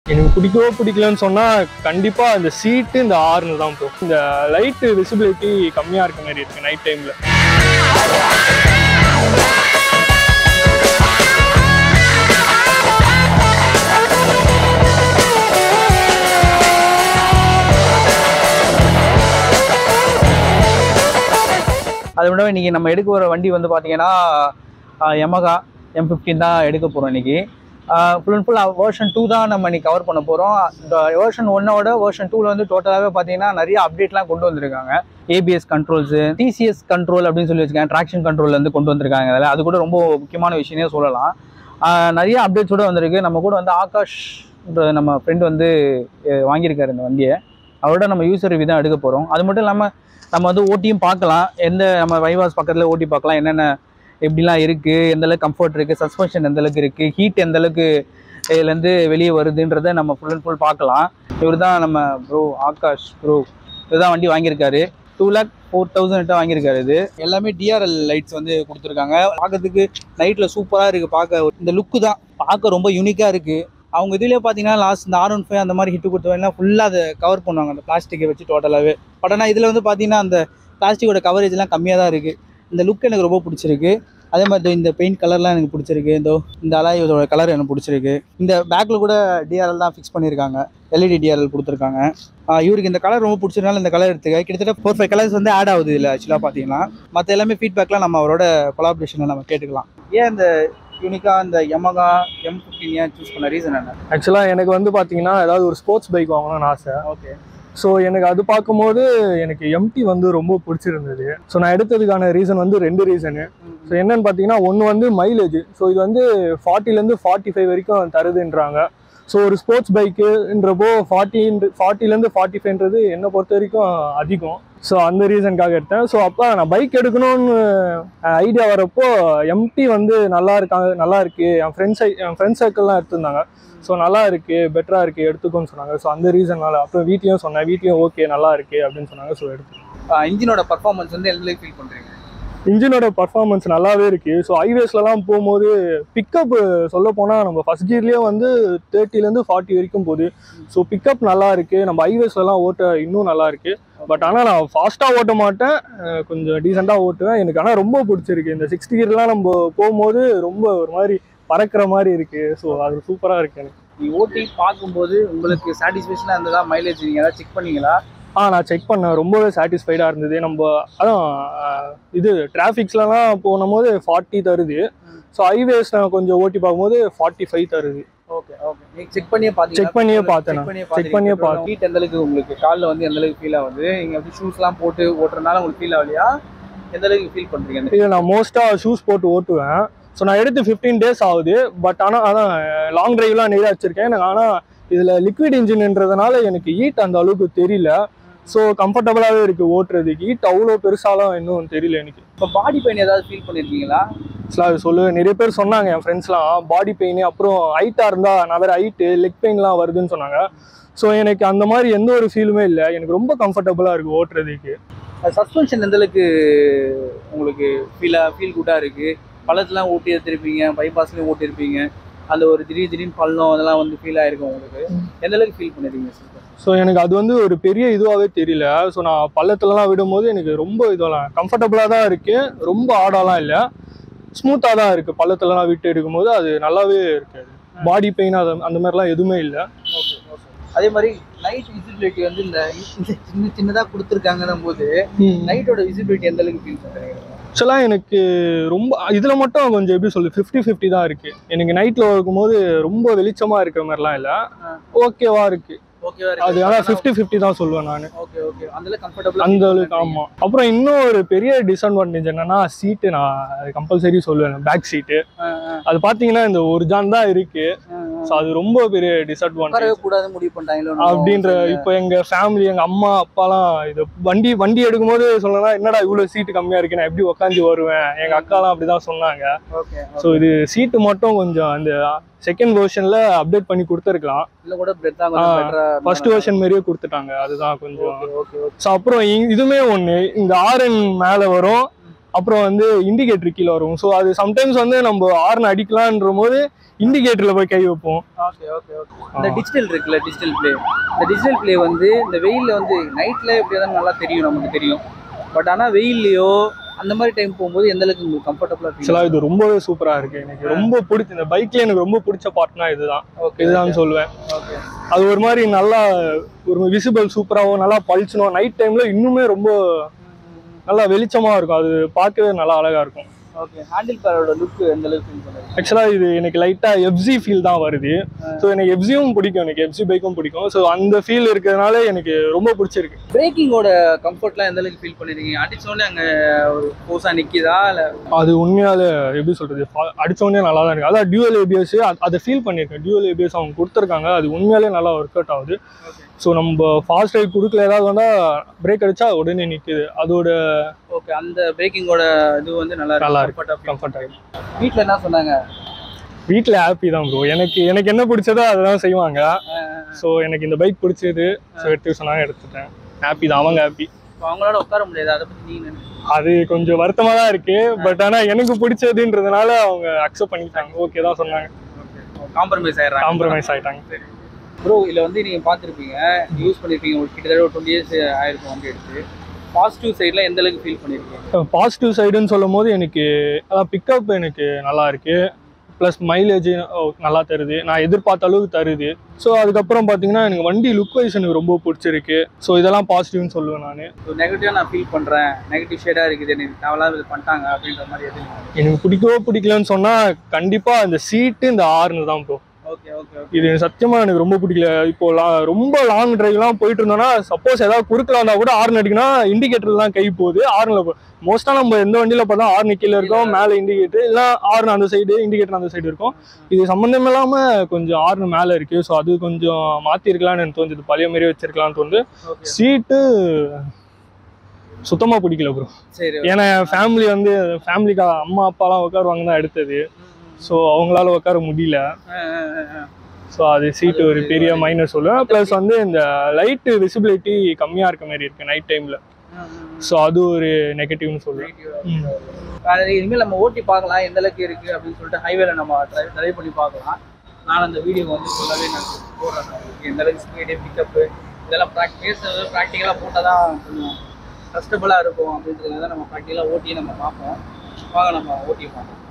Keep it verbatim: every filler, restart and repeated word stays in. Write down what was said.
எனக்கு பிடிக்கவோ பிடிக்கலன்னு சொன்னால் கண்டிப்பாக இந்த சீட்டு இந்த ஆர்னு தான் ப்ரோ. இந்த லைட்டு விசிபிலிட்டி கம்மியாக இருக்க மாதிரி இருக்குது நைட் டைமில். அதை விட இன்றைக்கி நம்ம எடுக்க போகிற வண்டி வந்து பார்த்தீங்கன்னா Yamaha M fifteen தான் எடுக்க போகிறோம் இன்றைக்கி. Full and full version two தான் நம்ம இன்றைக்கி கவர் பண்ண போகிறோம். இந்த வேர்ஷன் ஒன்னோட வேர்ஷன் டூவில் வந்து டோட்டலாகவே பார்த்தீங்கன்னா நிறைய அப்டேட்லாம் கொண்டு வந்திருக்காங்க. ஏபிஎஸ் கண்ட்ரோல்ஸு, டிசிஎஸ் கண்ட்ரோல் அப்படின்னு சொல்லி வச்சுருக்காங்க, ட்ராக்ஷன் கண்ட்ரோல் வந்து கொண்டு வந்திருக்காங்க. அதில் அது கூட ரொம்ப முக்கியமான விஷயமே சொல்லலாம். நிறைய அப்டேட்ஸோடு வந்திருக்கு. நம்ம கூட வந்து ஆகாஷ்ன்ற நம்ம ஃப்ரெண்டு வந்து வாங்கியிருக்காரு இந்த வண்டியை. அவரோட நம்ம யூசர் ரிவ்யூ தான் எடுக்க போகிறோம். அது மட்டும் இல்லாமல் நம்ம வந்து ஓட்டியும் பார்க்கலாம். எந்த நம்ம வைவாஸ் பக்கத்தில் ஓட்டி பார்க்கலாம், என்னென்ன எப்படிலாம் இருக்குது, எந்தளவுக்கு கம்ஃபர்ட் இருக்குது, சஸ்பென்ஷன் எந்தளவுக்கு இருக்குது, ஹீட் எந்தளவுக்கு இதுலேருந்து வெளியே வருதுன்றதை நம்ம ஃபுல் அண்ட் ஃபுல் பார்க்கலாம். இவர் தான் நம்ம ப்ரோ ஆகாஷ் ப்ரோ. இவர் தான் வண்டி வாங்கியிருக்காரு. டூ லேக் ஃபோர் தௌசண்ட் வாங்கியிருக்காரு. இது எல்லாமே டிஆர்எல் லைட்ஸ் வந்து கொடுத்துருக்காங்க. பார்க்கறதுக்கு நைட்டில் சூப்பராக இருக்குது. பார்க்க இந்த லுக்கு தான் பார்க்க ரொம்ப யூனிக்காக இருக்குது. அவங்க இதிலே பார்த்தீங்கன்னா லாஸ்ட் இந்த ஆர் ஒன் ஃபைவ் அந்த மாதிரி ஹிட்டு கொடுத்தவங்கன்னா ஃபுல்லாக அதை கவர் பண்ணுவாங்க அந்த பிளாஸ்டிக்கை வச்சு டோட்டலாகவே. பட் ஆனால் இதில் வந்து பார்த்தீங்கன்னா அந்த பிளாஸ்டிக்கோட கவரேஜ்லாம் கம்மியாக தான் இருக்குது. இந்த லுக் எனக்கு ரொம்ப பிடிச்சிருக்கு. அதே மாதிரி இந்த பெயிண்ட் கலர்லாம் எனக்கு பிடிச்சிருக்கு. இந்த இந்த அலாயோட கலர் எனக்கு பிடிச்சிருக்கு. இந்த பேக்கில் கூட டிஆர்எல் தான் ஃபிக்ஸ் பண்ணியிருக்காங்க, எல்இடி டிஆர்எல் கொடுத்துருக்காங்க. இவருக்கு இந்த கலர் ரொம்ப பிடிச்சிருந்தாலும் இந்த கலர் எடுத்துக்க கிட்டத்தட்ட ஃபோர் ஃபைவ் கலர்ஸ் வந்து ஆட் ஆகுது இதில் ஆக்சுவலாக பார்த்தீங்கன்னா. மற்ற எல்லாமே ஃபீட்பேக்லாம் நம்ம அவரோட கொலாபரேஷனில் நம்ம கேட்டுக்கலாம். ஏன் இந்த யூனிக்காக இந்த Yamaha M fifteen ஏன் சூஸ் பண்ண ரீசன் என்ன? ஆக்சுவலாக எனக்கு வந்து பார்த்தீங்கன்னா ஏதாவது ஒரு ஸ்போர்ட்ஸ் பைக் வாங்கணும்னு ஆசை. ஓகே. ஸோ எனக்கு அது பார்க்கும்போது எனக்கு எம்டி வந்து ரொம்ப பிடிச்சிருந்தது. ஸோ நான் எடுத்ததுக்கான ரீசன் வந்து ரெண்டு ரீசனு. ஸோ என்னன்னு பார்த்தீங்கன்னா, ஒன்று வந்து மைலேஜ். ஸோ இது வந்து ஃபார்ட்டிலேருந்து ஃபார்ட்டி ஃபைவ் வரைக்கும் தருதுன்றாங்க. ஸோ ஒரு ஸ்போர்ட்ஸ் பைக்குன்றப்போ ஃபார்ட்டி ஃபார்ட்டிலேருந்து ஃபார்ட்டி ஃபைவ்ன்றது என்னை பொறுத்த வரைக்கும் அதிகம். ஸோ அந்த ரீசனுக்காக எடுத்தேன். ஸோ அப்போ நான் பைக் எடுக்கணும்னு ஐடியா வரப்போ எம்டி வந்து நல்லா இருக்காங்க, நல்லா இருக்குது. என் ஃப்ரெண்ட்ஸ் என் ஃப்ரெண்ட்ஸ் சர்க்கிள்லாம் எடுத்திருந்தாங்க. ஸோ நல்லா இருக்குது, பெட்டராக இருக்குது, எடுத்துக்கோன்னு சொன்னாங்க. ஸோ அந்த ரீசன்னால அப்புறம் வீட்லேயும் சொன்னேன். வீட்லேயும் ஓகே நல்லா இருக்குது அப்படின்னு சொன்னாங்க. ஸோ எடுத்து இன்ஜினோட பர்ஃபார்மன்ஸ் வந்து எந்த ஃபீல் பண்ணுறீங்க? இன்ஜினோட பர்ஃபார்மன்ஸ் நல்லாவே இருக்குது. ஸோ ஹைவேஸ்லலாம் போகும்போது பிக்கப் சொல்ல போனால் நம்ம ஃபஸ்ட் கியர்லேயே வந்து தேர்ட்டிலேருந்து ஃபார்ட்டி வரைக்கும் போகுது. ஸோ பிக்கப் நல்லா இருக்குது. நம்ம ஹைவேஸ்லலாம் ஓட்ட இன்னும் நல்லா இருக்குது. பட் ஆனால் நான் ஃபாஸ்ட்டாக ஓட்ட மாட்டேன், கொஞ்சம் டீசெண்டாக ஓட்டுவேன். எனக்கு ஆனால் ரொம்ப பிடிச்சிருக்கு. இந்த சிக்ஸ்டி கியர்லாம் நம்ம போகும்போது ரொம்ப ஒரு மாதிரி பறக்கிற மாதிரி இருக்குது. ஸோ அது சூப்பராக இருக்குது. எனக்கு நீ ஓட்டி பார்க்கும்போது உங்களுக்கு சாட்டிஸ்ஃபேக்ஷனாக இருந்ததா? மைலேஜ் நீங்கள் ஏதாவது செக் பண்ணீங்களா? ஆ நான் செக் பண்ணேன். ரொம்பவே சாட்டிஸ்ஃபைடாக இருந்தது. நம்ம அதான் இது டிராஃபிக்ஸ்லாம் போகும்போது ஃபார்ட்டி தருது. ஸோ ஹைவேஸ் நான் கொஞ்சம் ஓட்டி பார்க்கும்போது ஃபார்ட்டி ஃபைவ் தருது. Okay okay. நீங்கள் செக் பண்ணியே பார்த்து செக் பண்ணியே பார்த்தேன் செக் பண்ணியே பார்த்தேன் ஹீட் எந்தளவுக்கு உங்களுக்கு காலில் வந்து எந்தளவுக்கு ஃபீல் ஆகுது? நீங்கள் எப்படி ஷூஸ்லாம் போட்டு ஓட்டுறதுனால உங்களுக்கு ஃபீல் ஆகலையா? எந்தளவுக்கு ஃபீல் பண்ணுறீங்க? இல்லை, நான் மோஸ்ட்டாக ஷூஸ் போட்டு ஓட்டுவேன். ஸோ நான் எடுத்து ஃபிஃப்டீன் டேஸ் ஆகுது. பட் ஆனால் அதான் லாங் ட்ரைவ்லாம் நிறையா வச்சுருக்கேன். எனக்கு ஆனால் இதில் லிக்விட் இன்ஜின்ன்றதுனால எனக்கு ஹீட் அந்த அளவுக்கு தெரியல. ஸோ கம்ஃபர்டபுளாகவே இருக்குது ஓட்டுறதுக்கு. ஹீட் அவ்வளோ பெருசாலாம் இன்னும் தெரியல எனக்கு. இப்போ பாடி பெயின் ஏதாவது ஃபீல் பண்ணியிருக்கீங்களா? அது சொல்லுவேன். நிறைய பேர் சொன்னாங்க என் ஃப்ரெண்ட்ஸ்லாம் பாடி பெயின், அப்புறம் ஹைட்டாக இருந்தால் நான் வேறு ஹைட்டு லெக் பெயின்லாம் வருதுன்னு சொன்னாங்க. ஸோ எனக்கு அந்த மாதிரி எந்த ஒரு ஃபீலுமே இல்லை. எனக்கு ரொம்ப கம்ஃபர்டபுளாக இருக்குது ஓட்டுறதுக்கு. சஸ்பென்ஷன் எந்தளவுக்கு உங்களுக்கு ஃபீலாக ஃபீல் குட்டாக இருக்குது? பள்ளத்துலாம் ஓட்டி எடுத்துருப்பீங்க, பைபாஸ்லேயும் ஓட்டியிருப்பீங்க. அந்த ஒரு திடீர் திடீர்னு பள்ளம் அதெல்லாம் வந்து ஃபீல் ஆகிருக்கும் உங்களுக்கு. எந்தளவுக்கு ஃபீல் பண்ணியிருக்கீங்க சார்? ஸோ எனக்கு அது வந்து ஒரு பெரிய இதுவாகவே தெரியல. ஸோ நான் பள்ளத்துலலாம் விடும்போது எனக்கு ரொம்ப இதெல்லாம் கம்ஃபர்டபுளாக தான் இருக்குது. ரொம்ப ஆடாலாம் இல்லை, ஸ்மூத்தாக தான் இருக்குது. பள்ளத்துலலாம் விட்டு எடுக்கும்போது அது நல்லாவே இருக்காது. பாடி பெயின் அது அந்த மாதிரிலாம் எதுவுமே இல்லை. Okay okay. அதே மாதிரி நைட் விசிபிலிட்டி வந்து இந்த சின்ன சின்னதாக கொடுத்துருக்காங்கன்னும் போது நைட்டோட விசிபிலிட்டி எந்தளவுக்கு ஃபீல் பண்ணுறீங்க? ஆக்சுவலாக எனக்கு ரொம்ப இதில் மட்டும் கொஞ்சம் எப்படி சொல்லு ஃபிஃப்டி ஃபிஃப்டி தான் இருக்குது. எனக்கு நைட்டில் இருக்கும்போது ரொம்ப வெளிச்சமாக இருக்கிற மாதிரிலாம் இல்லை, ஓகேவா இருக்குது. அது ஆனால் ஃபிஃப்டி ஃபிஃப்டி தான் சொல்லுவேன் நான். Okay okay. அந்த கம்ஃபர்டபுள் அந்த அளவுக்கு. ஆமாம். அப்புறம் இன்னும் ஒரு பெரிய டிஸ்அட்வான்டேஜ் என்னன்னா சீட்டு. நான் அது கம்பல்சரி சொல்லுவேன், பேக் சீட்டு. அது பார்த்தீங்கன்னா இந்த ஒரு ஜான் தான் இருக்கு. ஸோ அது ரொம்ப பெரிய டிஸ்அட்வான்டேஜ். கூடாது முடிவு பண்ணிட்டாங்க அப்படின்ற. இப்போ எங்கள் ஃபேமிலி, எங்கள் அம்மா அப்பாலாம் இது வண்டி வண்டி எடுக்கும்போது சொல்லலாம், என்னடா இவ்வளோ சீட்டு கம்மியாக இருக்கு, நான் எப்படி உட்காந்து வருவேன். எங்கள் அக்காலாம் அப்படி தான் சொன்னாங்க. ஸோ இது சீட்டு மட்டும் கொஞ்சம் அந்த செகண்ட் வெர்ஷன்ல அப்டேட் பண்ணி கொடுத்துருக்கலாம். இல்ல கூட பெட்டரா ஃபர்ஸ்ட் வெர்ஷன் மாதிரியே கொடுத்துட்டாங்க. அதுதான் கொஞ்சம். ஸோ அப்புறம் இதுவுமே ஒன்று, இந்த ஆர்என் மேலே வரும், அப்புறம் வந்து இண்டிகேட்டர் கீழே வரும். ஸோ அது சம்டைம்ஸ் வந்து நம்ம ஹார்ன் அடிக்கலான்ற போது இண்டிகேட்டர்ல போய் கை வைப்போம். Okay okay okay. இந்த டிஜிட்டல் இருக்குல்ல, டிஜிட்டல் பிளே, இந்த டிஜிட்டல் பிளே வந்து இந்த வெயிலில் வந்து நைட்டில் எப்படி தான் நல்லா தெரியும், நமக்கு தெரியும். பட் ஆனால் வெயில்லையோ அந்த மாதிரி டைம் போகும்போது எந்த அளவுக்கு உங்களுக்கு கம்ஃபர்டபுளாக ஃபீல்? ஆக்சுவலாக இது ரொம்பவே சூப்பராக இருக்குது. எனக்கு ரொம்ப பிடிச்ச இந்த பைக்கில் எனக்கு ரொம்ப பிடிச்ச பார்ட்னா இதுதான். ஓகே, இதுதான் சொல்லுவேன். ஓகே, அது ஒரு மாதிரி நல்லா ஒரு விசிபிள் சூப்பராகவும் நல்லா பளிச்சணும். நைட் டைமில் இன்னுமே ரொம்ப நல்லா வெளிச்சமாக இருக்கும். அது பார்க்கவே நல்லா அழகாக இருக்கும். ஓகே. ஹேண்டில் பேரோட லுக் எந்த அளவுக்கு ஃபீல் பண்ணுறீங்க? ஆக்சுவலாக இது எனக்கு லைட்டாக எஃப்சி ஃபீல் தான் வருது. ஸோ எனக்கு எஃப்சியும் பிடிக்கும், எனக்கு எஃப்சி பைக்கும் பிடிக்கும். ஸோ அந்த ஃபீல் இருக்கிறதுனால எனக்கு ரொம்ப பிடிச்சிருக்கு. பிரேக்கிங்கோட கம்ஃபர்ட்லாம் எந்த அளவுக்கு ஃபீல் பண்ணிருக்கீங்க? அடிச்சோடனே அங்கே ஒரு போஸாக நிற்கிதா இல்லை? அது உண்மையால எப்படி சொல்கிறது, அடித்தோடனே நல்லா தான் இருக்குது. அதான் டியூவல் ஏபிஎஸ் அதை ஃபீல் பண்ணியிருக்கேன். டியூவல் ஏபிஎஸ் அவங்க கொடுத்துருக்காங்க, அது உண்மையாலே நல்லா ஒர்க் அவுட் ஆகுது. ஸோ நம்ம ஃபாஸ்ட் ரைட் கொடுக்கல ஏதாவது வந்தால் பிரேக் அடித்தா உடனே நிற்குது அதோட. ஓகே, அந்த பிரேக்கிங்கோட இது வந்து நல்லா நல்லா இருக்கு, கம்ஃபர்ட் ஆகிடும். வீட்டில் என்ன சொன்னாங்க? வீட்டில் ஹாப்பி தான் ப்ரோ. எனக்கு எனக்கு என்ன பிடிச்சதோ அதெல்லாம் செய்வாங்க. ஸோ எனக்கு இந்த பைக் பிடிச்சது, ஸோ எடுத்து சொன்னாங்க, எடுத்துட்டேன். ஹாப்பி தான், அவங்க ஹாப்பி. அவங்களோட உட்கார முடியாது, அதை பற்றி நீங்கள்? அது கொஞ்சம் வருத்தமாக தான் இருக்குது. பட் ஆனால் எனக்கு பிடிச்சதுன்றதுனால அவங்க அக்செப்ட் பண்ணிட்டாங்க. ஓகே தான் சொன்னாங்க. காம்ப்ரமைஸ் ஆகிடுறாங்க. காம்ப்ரமைஸ் ஆகிட்டாங்க. சரி ப்ரோ, இதில் வந்து நீங்கள் பார்த்துருப்பீங்க, யூஸ் பண்ணியிருப்பீங்க, ஒரு கிட்டத்தட்ட ஒரு டுவெண்ட்டி இயர்ஸ் ஆயிருக்கும் வண்டி எடுத்து. பாசிட்டிவ் சைடில் எந்த அளவுக்கு ஃபீல் பண்ணியிருக்கீங்க? பாசிட்டிவ் சைடுன்னு சொல்லும் போது எனக்கு அதான் பிக்கப் எனக்கு நல்லா இருக்குது. ப்ளஸ் மைலேஜ் நல்லா தருது, நான் எதிர்பார்த்த அளவுக்கு தருது. ஸோ அதுக்கப்புறம் பார்த்தீங்கன்னா எனக்கு வண்டி லுக் வைஸ் எனக்கு ரொம்ப பிடிச்சிருக்கு. ஸோ இதெல்லாம் பாசிட்டிவ்னு சொல்லுவேன் நான். ஸோ நெகட்டிவாக நான் ஃபீல் பண்ணுறேன், நெகட்டிவ் ஷேடாக இருக்குது, எனக்கு தேவையில்லாம இது பண்ணிட்டாங்க அப்படின்ற மாதிரி எது? எனக்கு பிடிக்கவோ பிடிக்கலன்னு சொன்னால் கண்டிப்பாக இந்த சீட்டு, இந்த ஹார்ன் தான் ப்ரோ. Okay okay. இது சத்தியமாக எனக்கு ரொம்ப பிடிக்கல. இப்போ லா ரொம்ப லாங் டிரைவ்லாம் போயிட்டு இருந்தோம்னா சப்போஸ் ஏதாவது குறுக்கில் வந்தால் கூட ஹார்ன் அடிக்கணும், இண்டிகேட்டர் தான் கை போகுது. ஹார்னில் மோஸ்ட்டாக நம்ம எந்த வண்டியில் பார்த்தா ஹார்ன் கீழே இருக்கும், மேலே இண்டிகேட்டர், இல்லை ஹார்ன் அந்த சைடு, இண்டிகேட்டர் அந்த சைடு இருக்கும். இது சம்மந்தம் இல்லாமல் கொஞ்சம் ஹார்ன் மேலே இருக்குது. ஸோ அது கொஞ்சம் மாற்றிருக்கலான்னு எனக்கு தோணுது, பழைய மாதிரியே வச்சிருக்கலான்னு தோணுது. சீட்டு சுத்தமாக பிடிக்கல ப்ரோ. சரி, ஏன்னா ஃபேமிலி வந்து ஃபேமிலிக்கு அம்மா அப்பாலாம் உட்காருவாங்க தான் எடுத்தது. ஸோ அவங்களால உட்கார முடியல. ஸோ அது சீட்டு ஒரு பெரிய மைனஸ் சொல்லுவேன். ப்ளஸ் வந்து இந்த லைட்டு விசிபிலிட்டி கம்மியாக இருக்க மாதிரி இருக்குது நைட் டைமில். ஸோ அது ஒரு நெகட்டிவ்னு சொல்லுவேன். இனிமேல் நம்ம ஓட்டி பார்க்கலாம் எந்த அளவுக்கு இருக்குது அப்படின்னு சொல்லிட்டு ஹைவேல நம்ம ட்ரைவ் ட்ரைவ் பண்ணி பார்க்கலாம். நான் அந்த வீடியோ வந்து சொல்லவே நான் போடுறேன். எந்த அளவுக்கு ஸ்பீடு, பிக்கப்பு இதெல்லாம் ப்ராக்டிஸ் ப்ராக்டிக்கலாக போட்டால் தான் கொஞ்சம் கஷ்டபுளாக இருக்கும் அப்படின்றதுனால நம்ம ப்ராக்டிக்கலாக ஓட்டி நம்ம பார்ப்போம். வாங்க நம்ம ஓட்டி பார்ப்போம்.